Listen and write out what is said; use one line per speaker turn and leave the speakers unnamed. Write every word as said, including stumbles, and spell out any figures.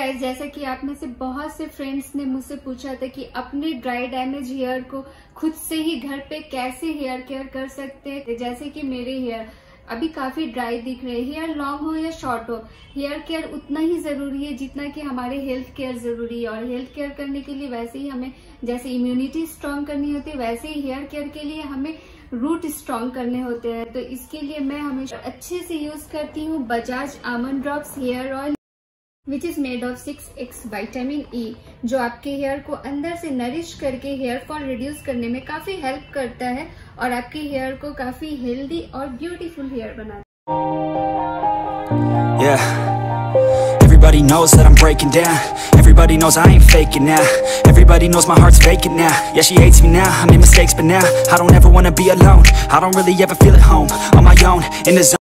Guys, जैसा कि आप में से बहुत से फ्रेंड्स ने मुझसे पूछा था कि अपने ड्राई डैमेज हेयर को खुद से ही घर पे कैसे हेयर केयर कर सकते हैं। जैसे कि मेरे हेयर अभी काफी ड्राई दिख रहे हैं, हेयर लॉन्ग हो या शॉर्ट हो, हेयर केयर उतना ही जरूरी है जितना कि हमारे हेल्थ केयर जरूरी है। और हेल्थ केयर करने के लिए वैसे ही हमें जैसे इम्यूनिटी स्ट्रांग करनी होती है, वैसे ही हेयर केयर के लिए हमें रूट स्ट्रांग करने होते हैं। तो इसके लिए मैं हमेशा अच्छे से यूज करती हूँ Bajaj almond drops hair oil, which is made of six X vitamin E, जो आपके हेयर को अंदर से नरिश करके हेयर फॉल रिड्यूस करने में काफी हेल्प करता है और आपके हेयर को काफी हेल्दी और ब्यूटीफुल हेयर बनाता है।
Yeah. Everybody knows that I'm breaking down. Everybody knows I ain't faking now. Everybody knows my heart's faking now. Yeah, she hates me now, I made mistakes but now I don't ever wanna be alone. I don't really ever feel at home on my own in the zone.